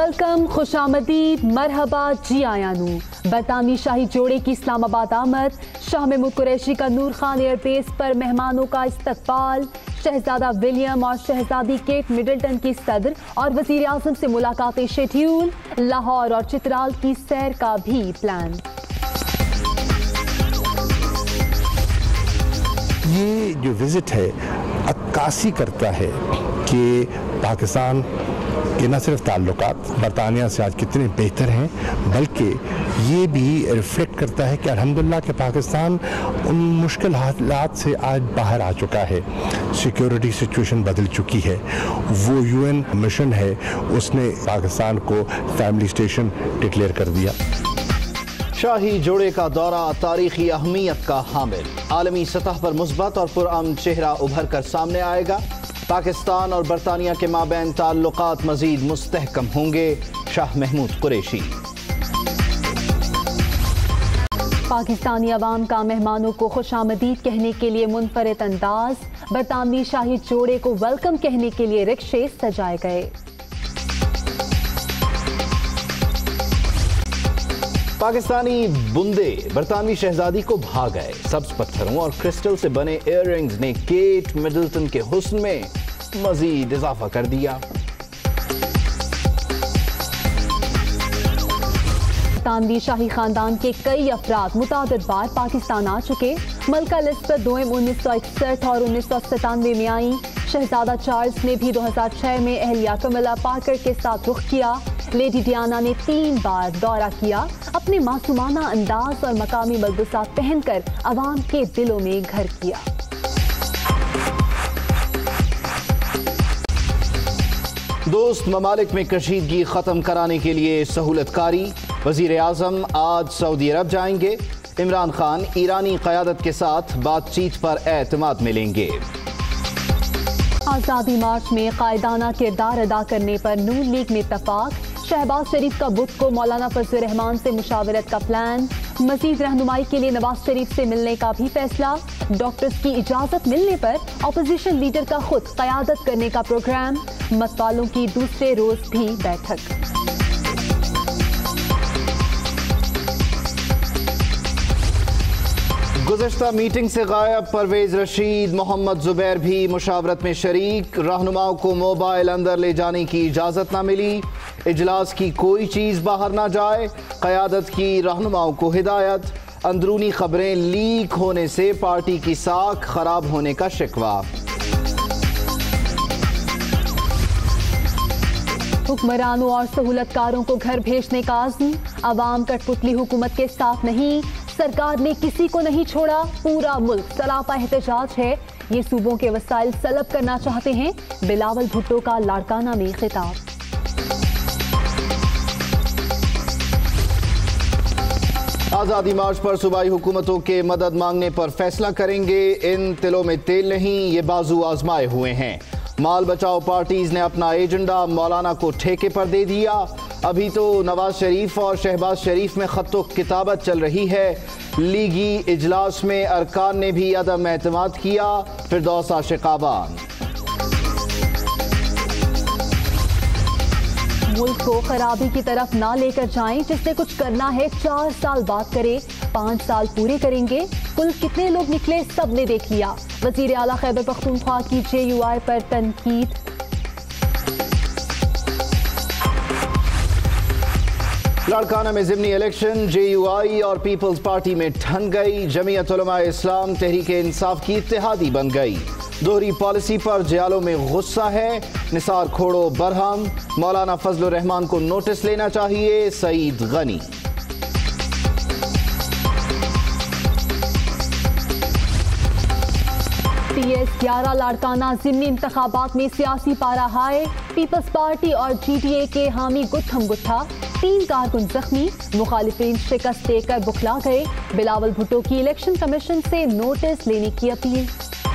Welcome, खुश आमदीद, मरहबा, जी आयानू। बरतानवी शाही जोड़े की इस्लामाबाद आमद, शाह महमूद कुरैशी का नूर खान एयरबेस पर मेहमानों का इस्तकबाल, शहजादा विलियम और शहजादी केट मिडलटन की सदर और वजीर आजम से मुलाकातें शेड्यूल, लाहौर और चित्राल की सैर का भी प्लान। ये जो विजिट है अक्कासी करता है कि पाकिस्तान के न सिर्फ ताल्लुकात बरतानिया से आज कितने बेहतर हैं, बल्कि ये भी रिफ्लेक्ट करता है कि अल्हम्दुलिल्लाह के पाकिस्तान उन मुश्किल हालात से आज बाहर आ चुका है। सिक्योरिटी सिचुएशन बदल चुकी है। वो यूएन मिशन है, उसने पाकिस्तान को फैमिली स्टेशन डिक्लेयर कर दिया। शाही जोड़े का दौरा तारीखी अहमियत का हामिल, आलमी सतह पर मुस्बत और पुरअमन चेहरा उभर कर सामने आएगा। पाकिस्तान और बरतानिया के माबैन ताल्लुकात मजीद मुस्तहकम होंगे, शाह महमूद कुरैशी। पाकिस्तानी अवाम का मेहमानों को खुशामदीद कहने के लिए मुनफरिद अंदाज, बरतानवी शाही जोड़े को वेलकम कहने के लिए रिक्शे सजाए गए। पाकिस्तानी बुंदे बरतानवी शहजादी को भा गए। सब्ज पत्थरों और क्रिस्टल से बने इयररिंग्स ने केट मिडलटन के हुस्न में मजीद इजाफा कर दिया। बरतानवी शाही खानदान के कई अफराद मुतादिद बार पाकिस्तान आ चुके। मलका एलिज़ाबेथ दोम 1961 और 1997 में आई। शहजादा चार्ल्स ने भी 2006 में अहलिया कमिला पार्कर के साथ रुख किया। लेडी डियाना ने 3 बार दौरा किया। अपने मासूमाना अंदाज और मकामी मलबूसात पहनकर अवाम के दिलों में घर किया। दोस्त ममालिक में कशीदगी खत्म कराने के लिए सहूलतकारी, वजीर आजम आज सऊदी अरब जाएंगे। इमरान खान ईरानी क़यादत के साथ बातचीत पर एतमाद मिलेंगे। आज़ादी मार्च में कायदाना किरदार अदा करने पर नून लीग में इत्तफाक। शहबाज शरीफ का बुध को मौलाना फजल रहमान से मुशावरत का प्लान। मजीद रहनुमाई के लिए नवाज शरीफ से मिलने का भी फैसला। डॉक्टर्स की इजाजत मिलने पर अपोजिशन लीडर का खुद क़यादत करने का प्रोग्राम। मतवालों की दूसरे रोज भी बैठक। गुज़श्ता मीटिंग से गायब परवेज रशीद, मोहम्मद जुबैर भी मुशावरत में शरीक। रहनुमाओं को मोबाइल अंदर ले जाने की इजाज़त न मिली। इजलास की कोई चीज़ बाहर ना जाए, क़यादत की रहनुमाओं को हिदायत। अंदरूनी खबरें लीक होने से पार्टी की साख खराब होने का शिकवा। हुक्मरानों और सहूलतकारों को घर भेजने का आज़म। अवाम कठपुतली हुकूमत के साथ नहीं, सरकार ने किसी को नहीं छोड़ा। पूरा मुल्क सरापा एहतजाज है। ये सूबों के वसाइल सलब करना चाहते हैं। बिलावल भुट्टो का लाड़काना में खिताब। आज़ादी मार्च पर सूबाई हुकूमतों के मदद मांगने पर फैसला करेंगे। इन तिलों में तेल नहीं, ये बाजू आजमाए हुए हैं। माल बचाओ पार्टीज ने अपना एजेंडा मौलाना को ठेके पर दे दिया। अभी तो नवाज शरीफ और शहबाज शरीफ में खत्तो किताबत चल रही है। लीगी इजलास में अरकान ने भी अदम एतमाद किया। फिरदौस आशिकाबान। मुल्क को खराबी की तरफ ना लेकर जाएं। जिसने कुछ करना है 4 साल बाद करे, 5 साल पूरे करेंगे। कुल कितने लोग निकले सब ने देख लिया। वजीर आला खैबर पख्तूनख्वा की JUI पर तनकीद। लाड़काना में ज़िमनी इलेक्शन, JUI और पीपल्स पार्टी में ठन गई। जमीयत उलमा इस्लाम तहरीक इंसाफ की इत्तेहादी बन गई। दोहरी पॉलिसी पर जयालों में गुस्सा है। निसार खोड़ो बरहम, मौलाना फजल रहमान को नोटिस लेना चाहिए। सईद गनी। TS11 लाड़काना ज़िमनी इंतखाबात में सियासी पारा हाय। पीपल्स पार्टी और GTA के हामी गुत्थम गुत्था। 3 कारकुन जख्मी, मुखालिफिन शिकस्त देकर बुखला गए। बिलावल भुट्टो की इलेक्शन कमीशन से नोटिस लेने की अपील।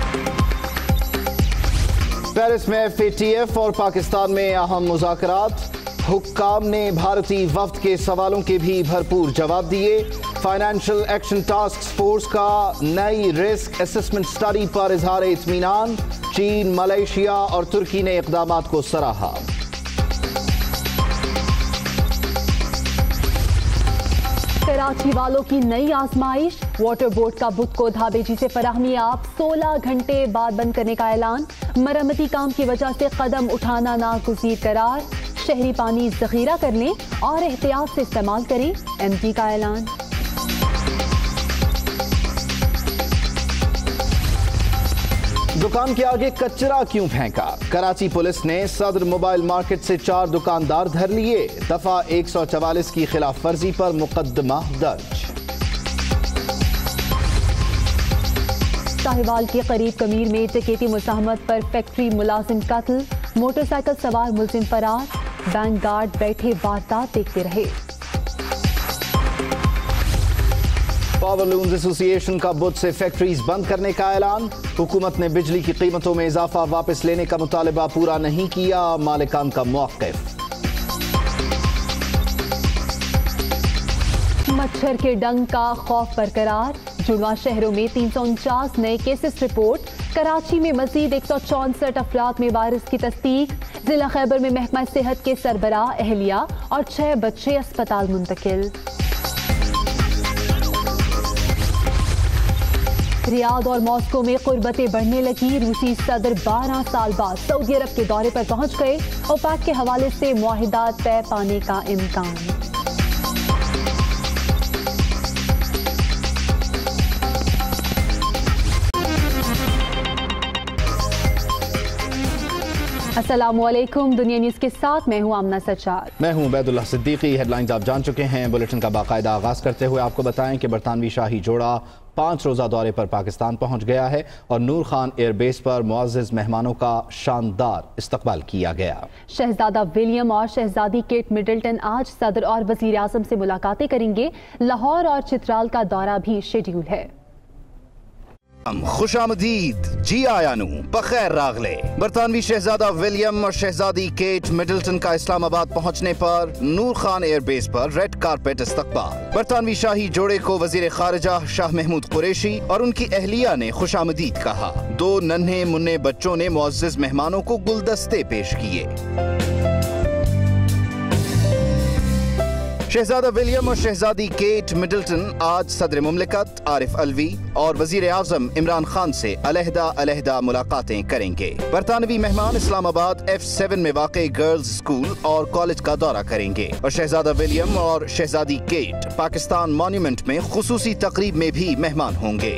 पेरिस में FATF और पाकिस्तान में अहम मुज़ाकरात। हुक्काम ने भारतीय वफ्द के सवालों के भी भरपूर जवाब दिए। फाइनेंशियल एक्शन टास्क फोर्स का नई रिस्क असेसमेंट स्टडी पर इजहार इत्मीनान। चीन, मलेशिया और तुर्की ने इक़दामात को सराहा। कराची वालों की नई आजमाइश, वाटर बोर्ड का बुत को धाबेजी से फराहमी आप 16 घंटे बाद बंद करने का ऐलान। मरम्मती काम की वजह से कदम उठाना नागुज़ीर करार। शहरी पानी जखीरा कर लें और एहतियात से इस्तेमाल करें, एमडी का ऐलान। दुकान के आगे कचरा क्यों फेंका? कराची पुलिस ने सदर मोबाइल मार्केट से 4 दुकानदार धर लिए। दफा 144 की खिलाफ वर्जी पर मुकदमा दर्ज। साहिवाल के करीब कमीर में डकैती मुज़ाहमत पर फैक्ट्री मुलाजिम कत्ल, मोटरसाइकिल सवार मुलजिम फरार। बैंक गार्ड बैठे वारदात देखते रहे। पावर लूम्स एसोसिएशन का बुध से फैक्ट्रीज बंद करने का ऐलान। हुकूमत ने बिजली की कीमतों में इजाफा वापस लेने का मुतालबा पूरा नहीं किया, मालिकान का मौक़िफ़। मच्छर के डंग का खौफ बरकरार, जुड़वा शहरों में 349 नए केसेस रिपोर्ट। कराची में मजीद 164 अफराद में वायरस की तस्दीक। जिला खैबर में महकमा सेहत के सरबराह अहलिया और 6 बच्चे अस्पताल मुंतकिल। रियाद और मॉस्को में कुर्बतें बढ़ने लगी। रूसी सदर 12 साल बाद सऊदी अरब के दौरे पर पहुंच गए। ओपेक के हवाले से मुआहिदा तय पाने का इम्कान। अस्सलामुअलैकुम, दुनिया न्यूज़ के साथ मैं हूं आमना सज्जाद। मैं हूं उबैदुल्लाह सिद्दीकी। हेडलाइंस आप जान चुके हैं। बुलेटिन का बाकायदा आगाज करते हुए आपको बताएं कि बरतानवी शाही जोड़ा 5 रोज़ा दौरे पर पाकिस्तान पहुंच गया है और नूर खान एयरबेस पर मुअज़्ज़ज़ मेहमानों का शानदार इस्तकबाल किया गया। शहजादा विलियम और शहजादी केट मिडल्टन आज सदर और वज़ीर आज़म से मुलाकातें करेंगे। लाहौर और चित्राल का दौरा भी शेड्यूल है। खुशामदीद, जी आया नू बखैर रागले। बरतानवी शहजादा विलियम और शहजादी केट मिडल्टन का इस्लामाबाद पहुंचने पर नूर खान एयरबेस पर रेड कारपेट इस्तकबाल। बरतानवी शाही जोड़े को वजीर खारिजा शाह महमूद कुरैशी और उनकी अहलिया ने खुशामदीद कहा। 2 नन्हे मुन्ने बच्चों ने मुअज़्ज़ज़ मेहमानों को गुलदस्ते पेश किए। शहजादा विलियम और शहजादी केट मिडल्टन आज सदर मुमलिकत आरिफ अलवी और वजीर आज़म इमरान खान से अलहदा मुलाकातें करेंगे। बरतानवी मेहमान इस्लामाबाद F7 में वाक़े गर्ल्स स्कूल और कॉलेज का दौरा करेंगे और शहजादा विलियम और शहजादी केट पाकिस्तान मॉन्यूमेंट में खुसूसी तकरीब में भी मेहमान होंगे।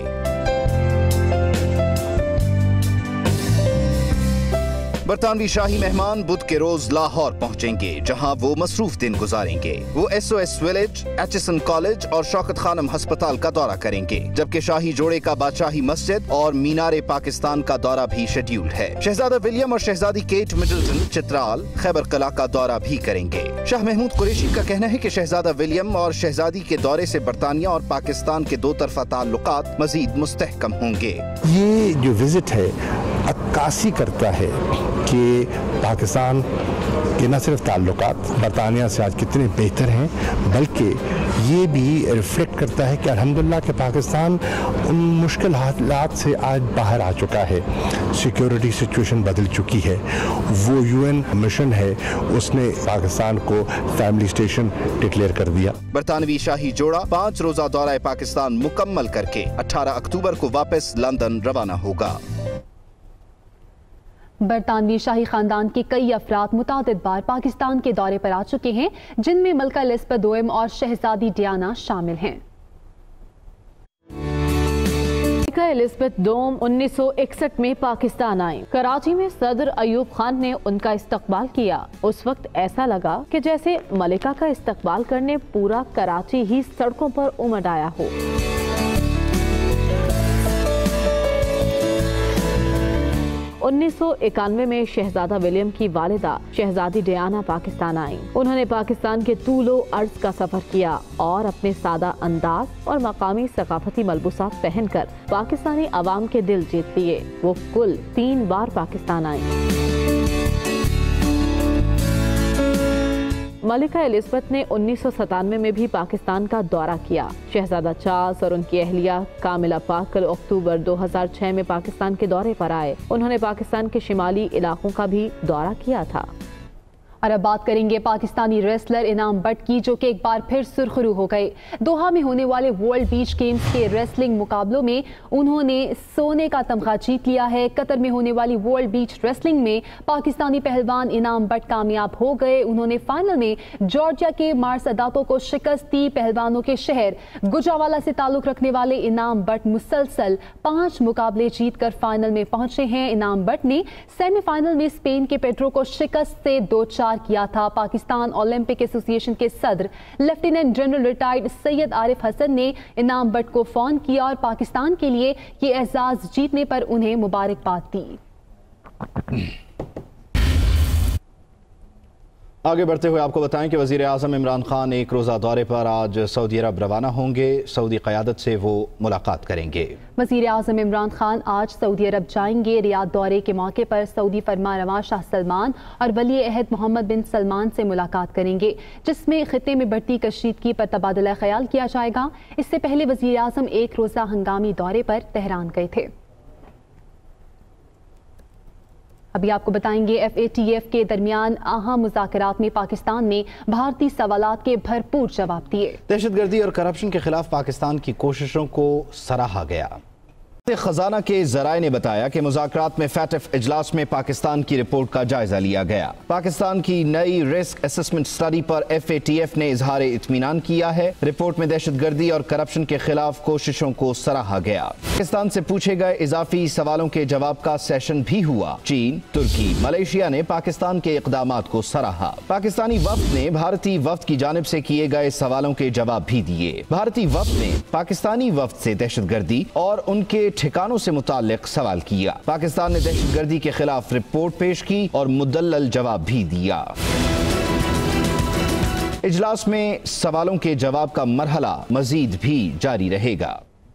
बरतानवी शाही मेहमान बुध के रोज लाहौर पहुंचेंगे, जहां वो मसरूफ दिन गुजारेंगे। वो SOS विलेज, एचिसन कॉलेज और शौकत खानम हस्पताल का दौरा करेंगे, जबकि शाही जोड़े का बादशाही मस्जिद और मीनारे पाकिस्तान का दौरा भी शेड्यूल है। शहजादा विलियम और शहजादी केट मिडल्टन चित्राल, खैबर कला का दौरा भी करेंगे। शाह महमूद कुरैशी का कहना है कि शहजादा विलियम और शहजादी के दौरे से बरतानिया और पाकिस्तान के 2 तरफा ताल्लुकात मजीद मुस्तहकम होंगे। ये जो विजिट है अक्कासी करता है कि पाकिस्तान के न सिर्फ ताल्लुकात बरतानिया से आज कितने बेहतर हैं, बल्कि ये भी रिफ्लेक्ट करता है कि अल्हम्दुलिल्लाह के पाकिस्तान उन मुश्किल हालात से आज बाहर आ चुका है। सिक्योरिटी सिचुएशन बदल चुकी है। वो UN मिशन है, उसने पाकिस्तान को फैमिली स्टेशन डिक्लेयर कर दिया। बरतानवी शाही जोड़ा 5 रोज़ा दौरा पाकिस्तान मुकम्मल करके 18 अक्टूबर को वापस लंदन रवाना होगा। बरतानवी शाही खानदान के कई अफराद मुतादिद बार पाकिस्तान के दौरे पर आ चुके हैं, जिनमें मलका एलिज़ाबेथ II और शहजादी डियाना शामिल हैं। मलका एलिज़ाबेथ II 1961 में पाकिस्तान आई। कराची में सदर अयूब खान ने उनका इस्तकबाल किया। उस वक्त ऐसा लगा कि जैसे मलिका का इस्तकबाल करने पूरा कराची ही सड़कों पर उमड़ आया हो। 1991 में शहजादा विलियम की वालिदा शहजादी डियाना पाकिस्तान आई। उन्होंने पाकिस्तान के तूलो अर्ज का सफर किया और अपने सादा अंदाज और मकामी सकाफती मलबूसात पहनकर पाकिस्तानी अवाम के दिल जीत लिए। वो कुल 3 बार पाकिस्तान आई। मलिका एलिज़ाबेथ ने 1997 में भी पाकिस्तान का दौरा किया। शहजादा चार्ल्स और उनकी अहलिया कामिला पाक कल अक्टूबर 2006 में पाकिस्तान के दौरे पर आए। उन्होंने पाकिस्तान के शिमाली इलाकों का भी दौरा किया था। اور اب بات کریں گے پاکستانی ریسلر انعام بٹ کی، جو کہ ایک بار پھر سرخرو ہو گئے۔ دوحہ میں ہونے والے ورلڈ بیچ گیمز کے ریسلنگ مقابلوں میں انہوں نے سونے کا تمغہ جیت لیا ہے۔ قطر میں ہونے والی ورلڈ بیچ ریسلنگ میں پاکستانی پہلوان انعام بٹ کامیاب ہو گئے۔ انہوں نے فائنل میں جارجیا کے مارساداتو کو شکست دی۔ پہلوانوں کے شہر گجراوالا سے تعلق رکھنے والے انعام بٹ مسلسل 5 مقابلے جیت کر فائنل میں پہنچے ہیں۔ انعام بٹ نے سیمی فائنل میں اسپین کے پیڈرو کو شکست سے 2-4 کیا تھا۔ پاکستان اولمپک ایسوسی ایشن کے صدر lieutenant general retired Syed Arif Hassan نے انعام بٹ کو فون کیا اور پاکستان کے لیے یہ اعزاز جیتنے پر انہیں مبارکباد دی۔ آگے بڑھتے ہوئے آپ کو بتائیں کہ وزیر اعظم عمران خان ایک روزہ دورے پر آج سعودی عرب روانہ ہوں گے۔ سعودی قیادت سے وہ ملاقات کریں گے۔ وزیر اعظم عمران خان آج سعودی عرب جائیں گے۔ ریاض دورے کے موقع پر سعودی فرمانروا شاہ سلمان اور ولی عہد محمد بن سلمان سے ملاقات کریں گے، جس میں خطے میں بڑھتی کشیدگی پر تبادلہ خیال کیا جائے گا۔ اس سے پہلے وزیر اعظم ایک روزہ ہنگامی دورے پر تہران گئے تھے۔ ابھی آپ کو بتائیں گے FATF کے درمیان اہم مذاکرات میں پاکستان نے بھارتی سوالات کے بھرپور جواب دیے۔ دہشت گردی اور کرپشن کے خلاف پاکستان کی کوششوں کو سراہا گیا۔ خزانہ کے ذرائع نے بتایا کہ مذاکرات میں FATF اجلاس میں پاکستان کی رپورٹ کا جائزہ لیا گیا۔ پاکستان کی نئی رسک اسسمنٹ سٹڈی پر FATF نے اظہار اطمینان کیا ہے۔ رپورٹ میں دہشت گردی اور کرپشن کے خلاف کوششوں کو سراہا گیا۔ پاکستان سے پوچھے گئے اضافی سوالوں کے جواب کا سیشن بھی ہوا۔ چین، ترکی، ملیشیا نے پاکستان کے اقدامات کو سراہا۔ پاکستانی وفد نے بھارتی وفد کی جانب سے کیے گئے سوالوں کے جواب بھی دیے۔ بھارتی وفد نے پاکستانی وفد سے دہشت گردی اور ان کے ٹھکانوں سے متعلق سوال کیا۔ پاکستان نے دہشت گردی کے خلاف رپورٹ پیش کی اور مدلل جواب بھی دیا۔ اجلاس میں سوالوں کے جواب کا مرحلہ مزید بھی جاری رہے گا۔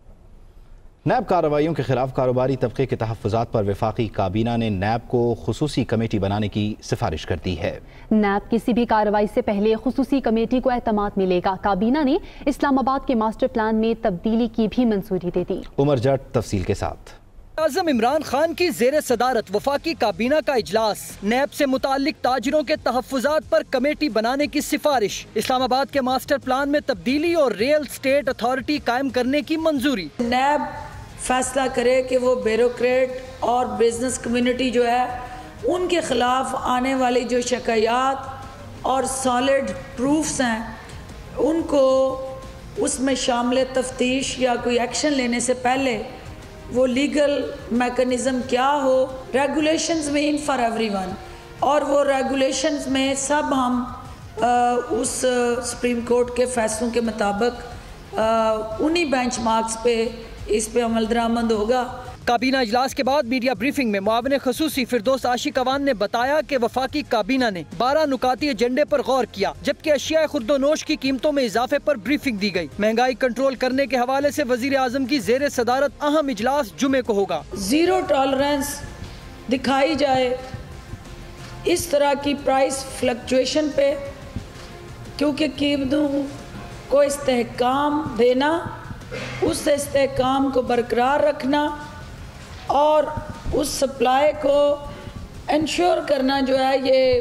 نیب کارروائیوں کے خلاف کاروباری طبقے کے تحفظات پر وفاقی کابینہ نے نیب کو خصوصی کمیٹی بنانے کی سفارش کر دی ہے۔ نیب کسی بھی کارروائی سے پہلے خصوصی کمیٹی کو اعتماد ملے گا۔ کابینہ نے اسلام آباد کے ماسٹر پلان میں تبدیلی کی بھی منظوری دے دی۔ عمر جٹ تفصیل کے ساتھ۔ اعظم عمران خان کی زیر صدارت وفاقی کابینہ کا اجلاس، نیب سے متعلق تاجروں کے تحفظات پر کمیٹی بنانے کی سفارش، اسلام آباد کے ماسٹر پلان میں تبدیلی اور ریئل اسٹیٹ اتھارٹی قائم کرنے کی منظوری۔ نیب فیصلہ کرے کہ وہ بیوروکریٹ اور بزنس کمیونٹی جو ہے ان کے خلاف آنے والی جو شکایات اور سالڈ پروفز ہیں ان کو اس میں شامل تفتیش یا کوئی ایکشن لینے سے پہلے وہ لیگل میکنزم کیا ہو، ریگولیشنز میں ان فار ایوری ون، اور وہ ریگولیشنز میں سب ہم اس سپریم کورٹ کے فیصلوں کے مطابق انہی بینچ مارکس پہ اس پہ عمل درآمد ہوگا۔ کابینہ اجلاس کے بعد میڈیا بریفنگ میں معاون خصوصی فردوس عاشق اوان نے بتایا کہ وفاقی کابینہ نے 12 نکاتی ایجنڈے پر غور کیا، جبکہ اشیاء خورد و نوش کی قیمتوں میں اضافے پر بریفنگ دی گئی۔ مہنگائی کنٹرول کرنے کے حوالے سے وزیر اعظم کی زیر صدارت اہم اجلاس جمعے کو ہوگا۔ زیرو ٹالرنس دکھائی جائے اس طرح کی پرائس فلکچویشن پہ، کیونکہ قیمتوں کو استحکام دینا، اس استحکام کو برقرار رکھنا اور اس سپلائی کو انشور کرنا جو ہے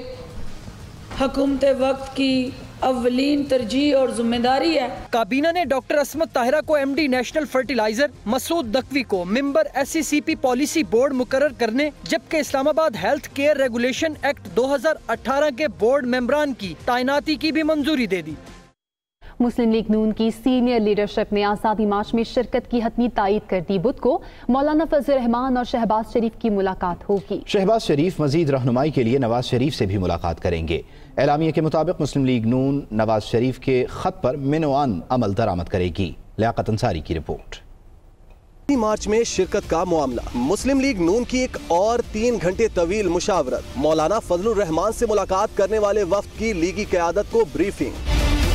یہ حکومت وقت کی اولین ترجیح اور ذمہ داری ہے۔ کابینہ نے ڈاکٹر عصمت طاہرہ کو MD national fertilizer, Masood Naqvi کو ممبر SECP پالیسی بورڈ مقرر کرنے، جبکہ اسلام آباد ہیلتھ کیئر ریگولیشن ایکٹ 2018 کے بورڈ ممبران کی تعیناتی کی بھی منظوری دے دی۔ مسلم لیگ نون کی سینئر لیڈرشپ نے آزادی مارچ میں شرکت کی حتمی تائید کر دی۔ بدھ کو مولانا فضل الرحمان اور شہباز شریف کی ملاقات ہوگی۔ شہباز شریف مزید رہنمائی کے لیے نواز شریف سے بھی ملاقات کریں گے۔ اعلامیے کے مطابق مسلم لیگ نون نواز شریف کے خط پر منوان عمل درآمد کرے گی۔ لیاقت انصاری کی رپورٹ۔ مارچ میں شرکت کا معاملہ، مسلم لیگ نون کی ایک اور 3 گھنٹے طویل مشاورت، مولانا فضل الرحمان سے ملاقات کرنے والے وفد کی لیگی قیادت کو بریفنگ۔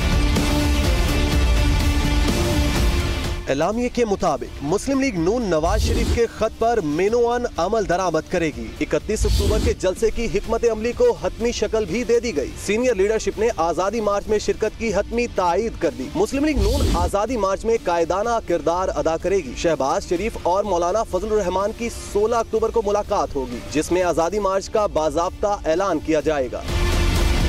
اعلامیے کے مطابق مسلم لیگ نون نواز شریف کے خط پر مینوان عمل درآمد کرے گی۔ 31 اکتوبر کے جلسے کی حکمت عملی کو حتمی شکل بھی دے دی گئی۔ سینئر لیڈرشپ نے آزادی مارچ میں شرکت کی حتمی تائید کر دی۔ مسلم لیگ نون آزادی مارچ میں قائدانہ کردار ادا کرے گی۔ شہباز شریف اور مولانا فضل الرحمان کی 16 اکتوبر کو ملاقات ہوگی، جس میں آزادی مارچ کا باضابطہ اعلان کیا جائے گا۔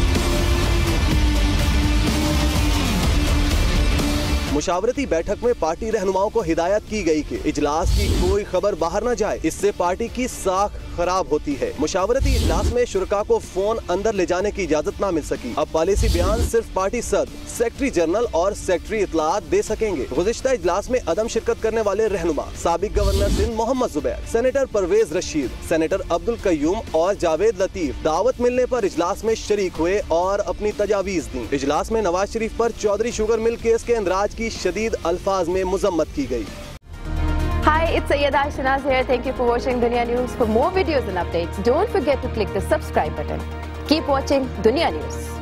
मुशावरती बैठक में पार्टी रहनुमाओं को हिदायत की गई कि इजलास की कोई खबर बाहर न जाए, इससे पार्टी की साख खराब होती है। मुशावरती इजलास में शुरका को फोन अंदर ले जाने की इजाजत न मिल सकी। अब पॉलिसी बयान सिर्फ पार्टी सदर, सेक्रेटरी जनरल और सेक्रेटरी इतलात दे सकेंगे। गुज़िश्ता इजलास में अदम शिरकत करने वाले रहनुमा साबिक governor Sindh Mohammad Zubair, senator Pervez Rashid, senator Abdul Qayyum और जावेद लतीफ दावत मिलने पर इजलास में शरीक हुए और अपनी तजावीज दी। इजलास में नवाज शरीफ पर चौधरी शुगर मिल केस के इंदराज की शदीद अल्फाज में मुजम्मत की गई। Hi, it's Sayyeda Shanaz here. Thank you for watching Dunya News. For more videos and updates, don't forget to click the subscribe button. Keep watching Dunya News.